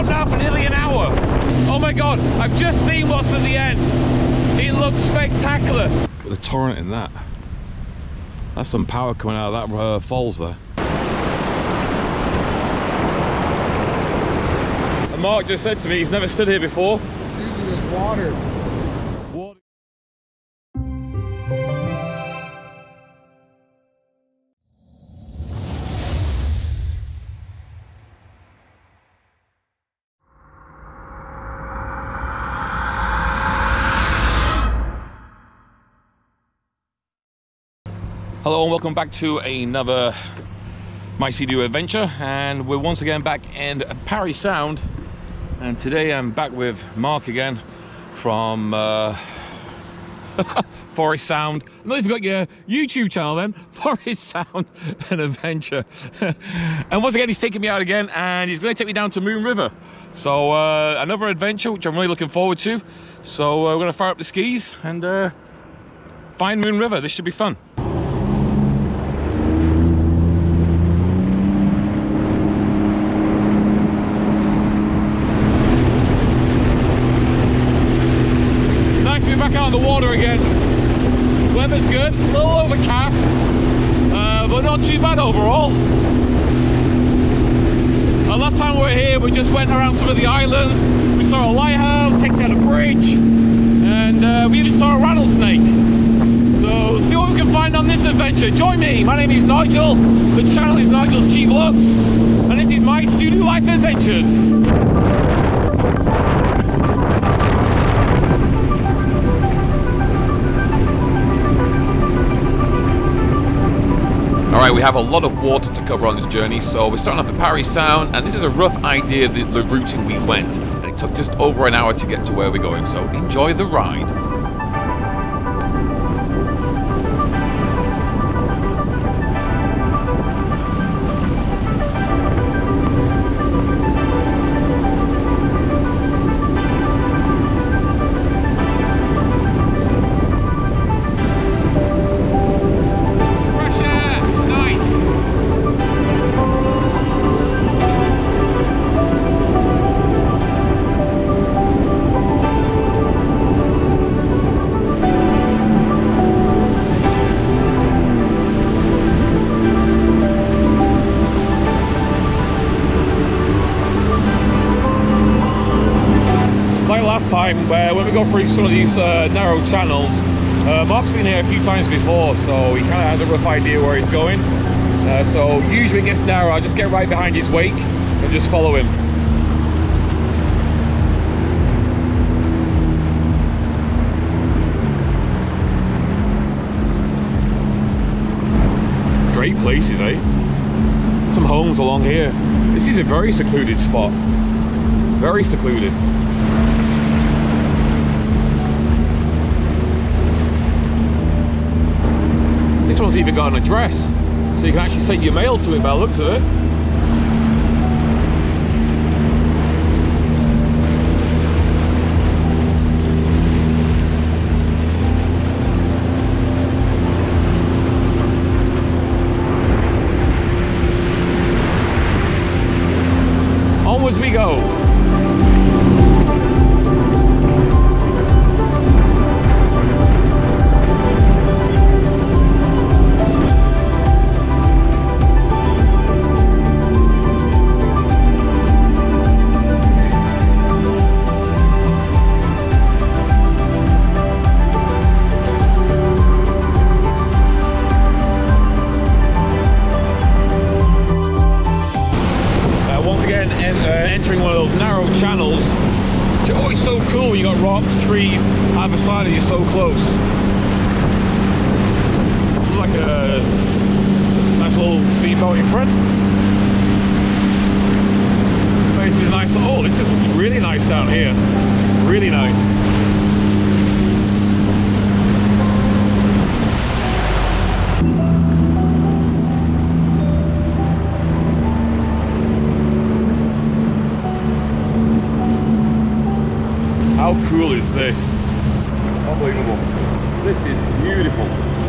out now for nearly an hour. Oh my God, I've just seen what's at the end. It looks spectacular. Look at the torrent in that. That's some power coming out of that falls there. And Mark just said to me he's never stood here before. Usually there's water. Hello and welcome back to another My Sea-Doo adventure, and we're once again back in Parry Sound, and today I'm back with Mark again from Forrest Sound. I know you forgot your YouTube channel then, Forrest Sound Adventure. And once again he's taking me out again, and he's going to take me down to Moon River. So another adventure which I'm really looking forward to. So we're going to fire up the skis and find Moon River. This should be fun. Back out on the water again. Weather's good, a little overcast, but not too bad overall. Last time we were here, we just went around some of the islands. We saw a lighthouse, checked out a bridge, and we even saw a rattlesnake. So see what we can find on this adventure. Join me. My name is Nigel. The channel is Nigel's Cheap Looks, and this is my Sea-Doo Life Adventures. Alright, we have a lot of water to cover on this journey, so we're starting off at Parry Sound, and this is a rough idea of the routing we went, and it took just over an hour to get to where we're going, so enjoy the ride. Last time, when we go through some of these narrow channels, Mark's been here a few times before, so he kind of has a rough idea where he's going. So usually it gets narrow, I just get right behind his wake and just follow him. Great places, eh? Some homes along here. This is a very secluded spot. Very secluded. This one's even got an address, so you can actually send your mail to it by the looks of it. Onwards we go. Entering one of those narrow channels, which are always so cool when you got rocks, trees either side of you so close. Like a nice little speedboat in front. This is nice. Oh, this just looks really nice down here. Really nice. How cool is this? Unbelievable. This is beautiful.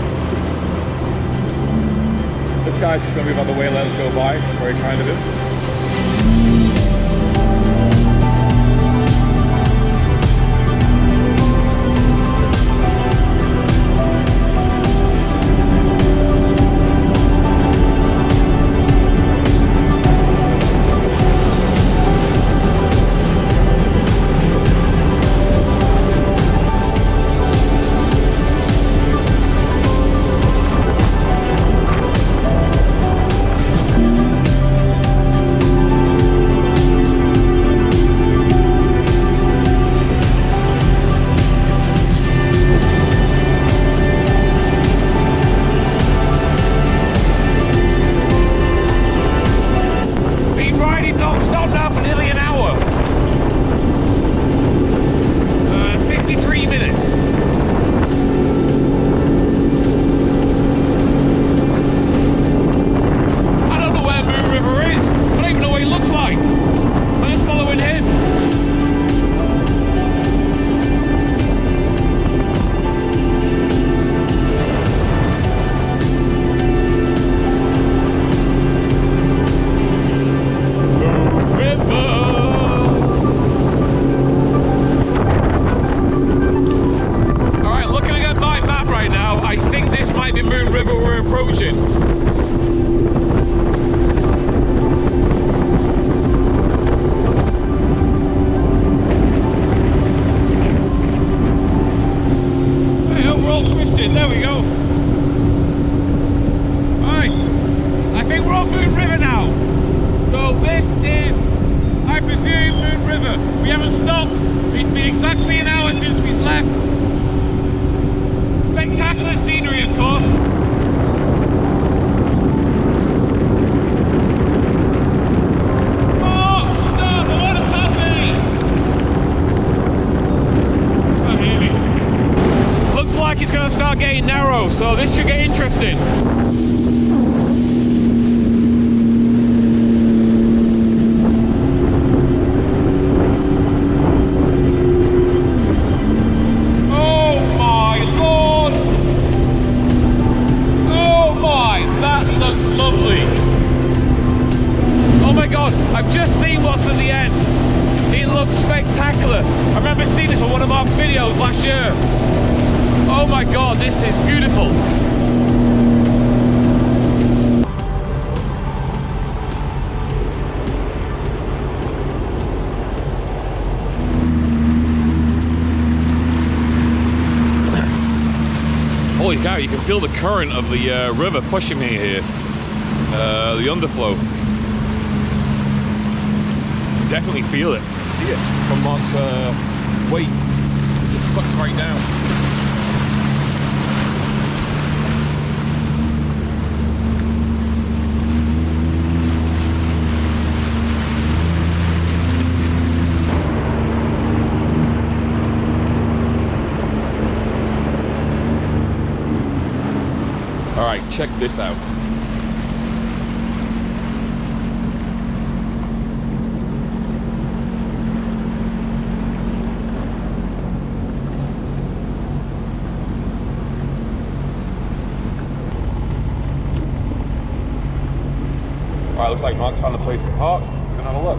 This guy's just going to move out of the way and let us go by. Very kind of him. Moon River now. So this is, I presume, Moon River. We haven't stopped. It's been exactly an hour since we've left. Spectacular scenery, of course. It's going to start getting narrow, so this should get interesting. Oh my lord! Oh my, that looks lovely. Oh my god, I've just seen what's at the end. It looks spectacular. I remember seeing this on one of Mark's videos last year. Oh my god, this is beautiful. Holy cow, you can feel the current of the river pushing me here. The underflow. Definitely feel it. See it from Mark's weight. It sucks right down. Alright, check this out. Alright, looks like Mark's found a place to park. We're gonna have a look.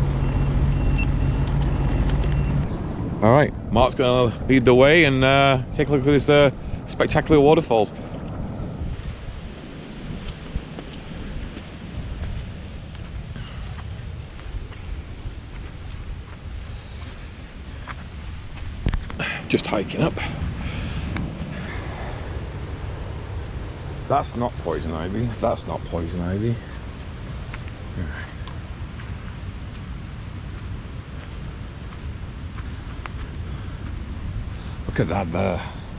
Alright, Mark's gonna lead the way and take a look at this spectacular waterfalls. Just hiking up. That's not poison ivy. That's not poison ivy. Look at that there.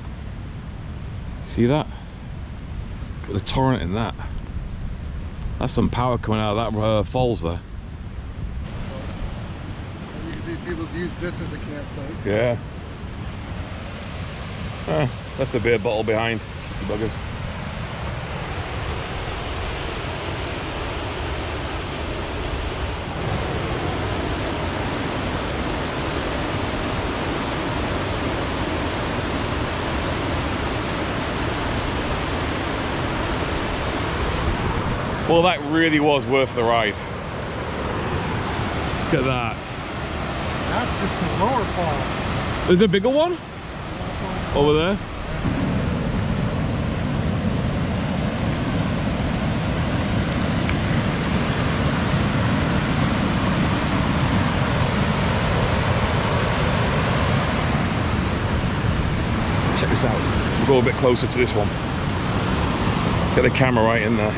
See that? Look at the torrent in that. That's some power coming out of that falls there. Usually people use this as a campsite. Yeah. Left the beer bottle behind. Cheeky buggers. Well, that really was worth the ride. Look at that. That's just the lower fall. There's a bigger one? Over there? Check this out. We'll go a bit closer to this one. Get the camera right in there.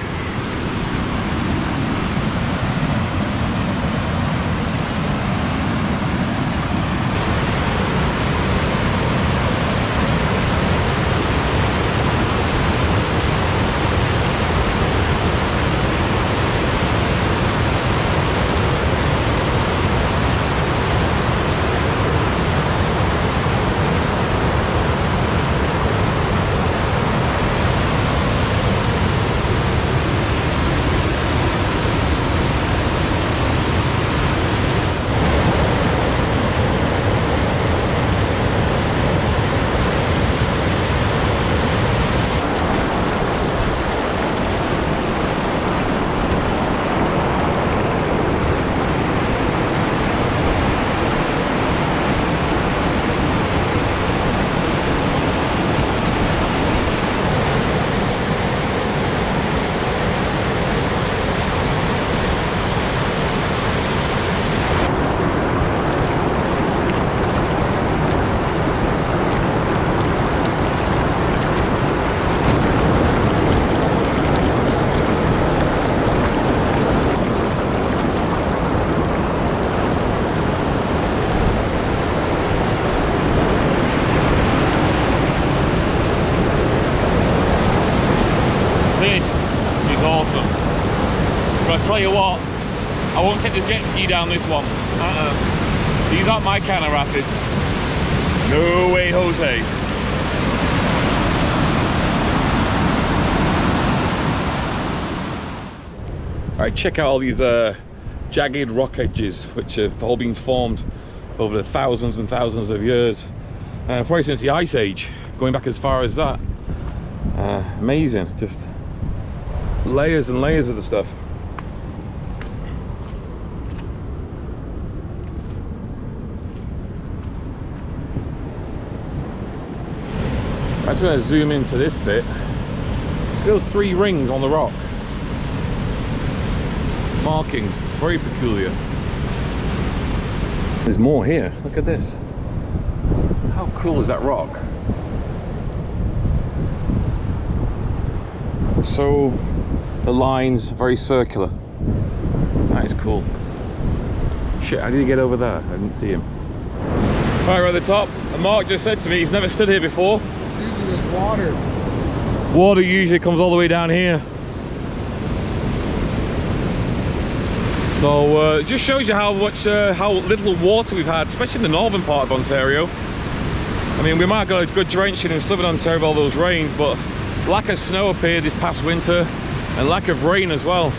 But I tell you what, I won't take the jet ski down this one. These aren't my kind of rapids. No way, Jose. Alright, check out all these jagged rock edges which have all been formed over the thousands and thousands of years. Probably since the Ice Age, going back as far as that. Amazing, just layers and layers of the stuff. I'm just going to zoom into this bit. Look at those 3 rings on the rock. Markings, very peculiar. There's more here, look at this. How cool is that rock? So, the lines, very circular. That is cool. Shit, how did he get over there? I didn't see him. Right, we're at the top, and Mark just said to me he's never stood here before. Usually there's water. Water usually comes all the way down here. So it just shows you how little water we've had, especially in the northern part of Ontario. I mean, we might have got a good drenching in southern Ontario with all those rains, but lack of snow appeared this past winter, and lack of rain as well.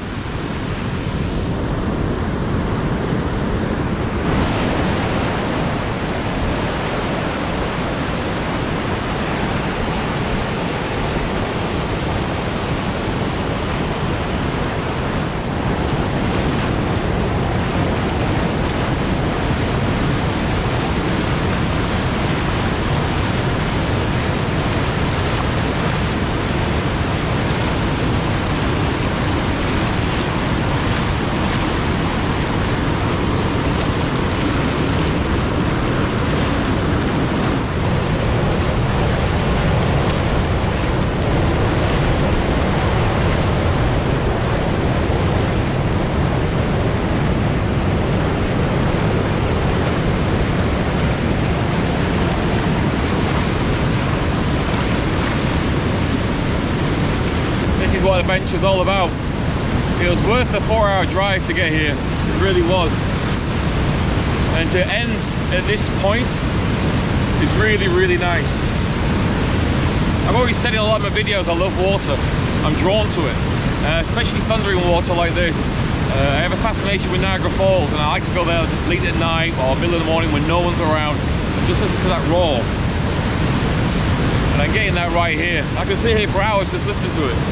What adventure's all about. It was worth the 4-hour drive to get here. It really was. And to end at this point is really, really nice. I've always said in a lot of my videos I love water. I'm drawn to it, especially thundering water like this. I have a fascination with Niagara Falls, and I like to go there late at night or middle of the morning when no one's around and just listen to that roar. And I'm getting that right here. I can sit here for hours just listening to it.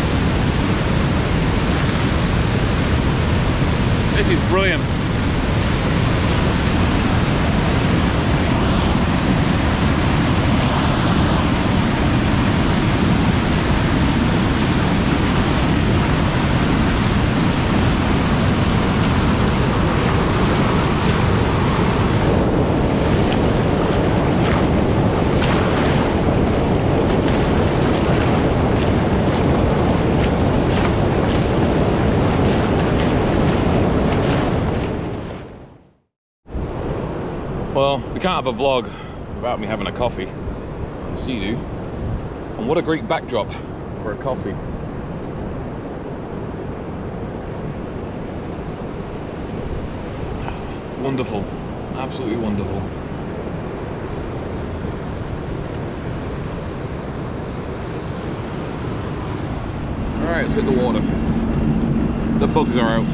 This is brilliant. Well, we can't have a vlog without me having a coffee. You see, do. And what a great backdrop for a coffee. Wonderful, absolutely wonderful. All right, let's hit the water. The bugs are out.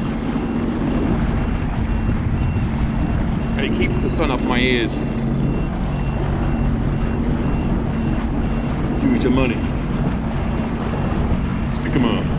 And it keeps the sun off my ears. Give me your money. Stick 'em up.